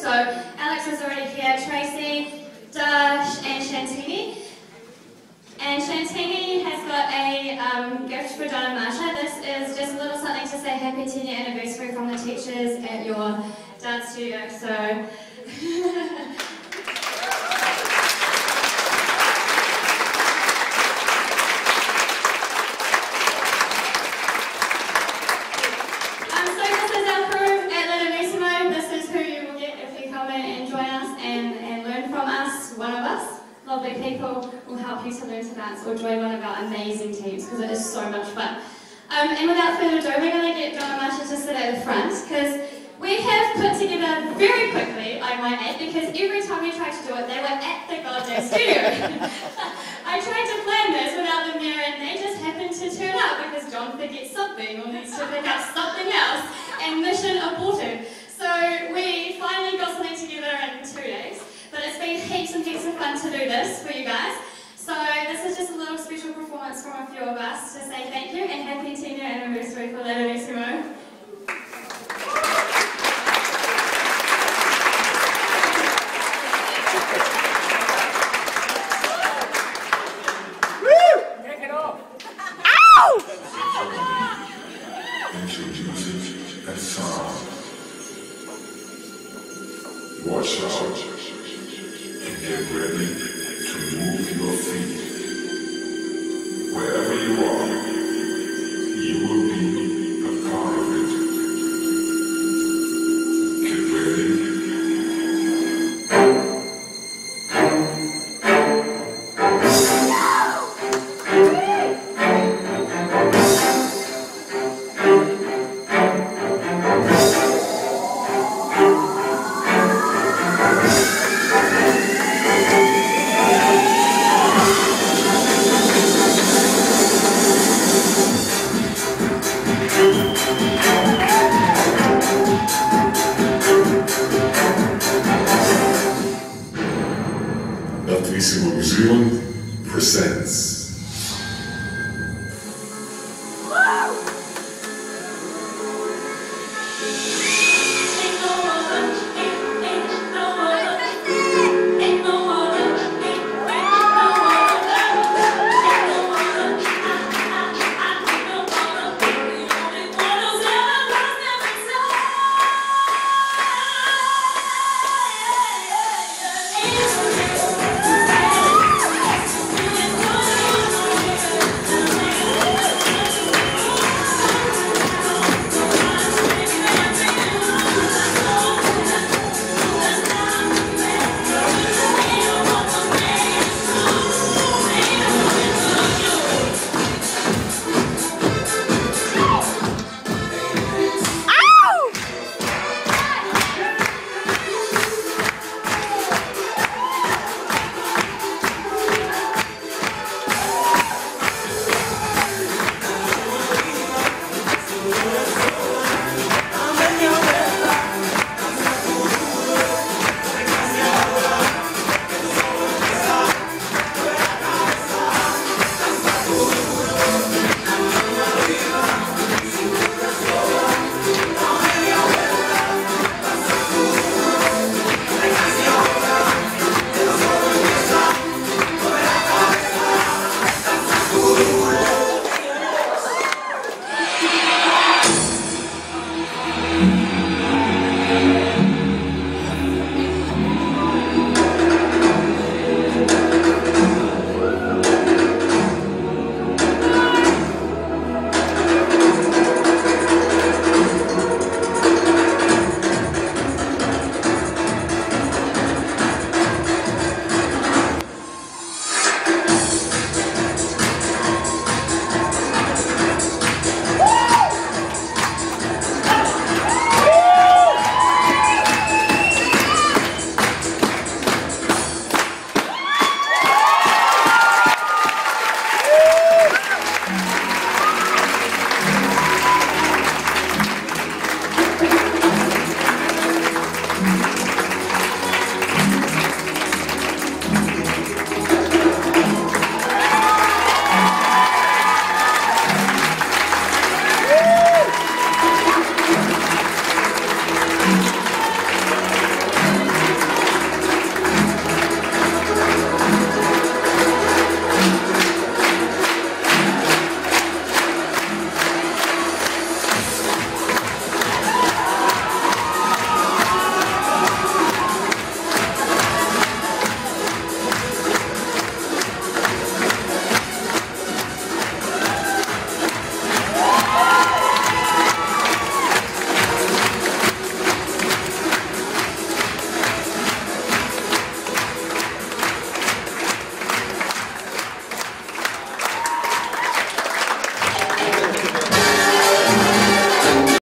So Alex is already here, Tracy, Dash, and Shantini. And Shantini has got a gift for John and Marsha. This is just a little something to say happy 10-year anniversary from the teachers at your dance studio. So. This is our crew at Latinissimo. This is who you will get if you come in and join us and learn from us, one of us. Lovely people will help you to learn to dance or join one of our amazing teams because it is so much fun. And without further ado, we're going to get John and Marsha to sit at the front because we have put together very quickly, I might add, because every time we tried to do it, they were at the goddamn studio. I tried to plan this without them there and they just happened to turn up because John forgets something or needs to pick up something else and mission aborted. So we finally got something together in 2 days. But it's been heaps and heaps of fun to do this for you guys. So this is just a little special performance from a few of us to say thank you and happy 10-year anniversary for Latinissimo. Introducing a song. Watch out and get ready to move your feet. Wherever you are, you will be a part of it. Get ready. Latinissimo Dance presents.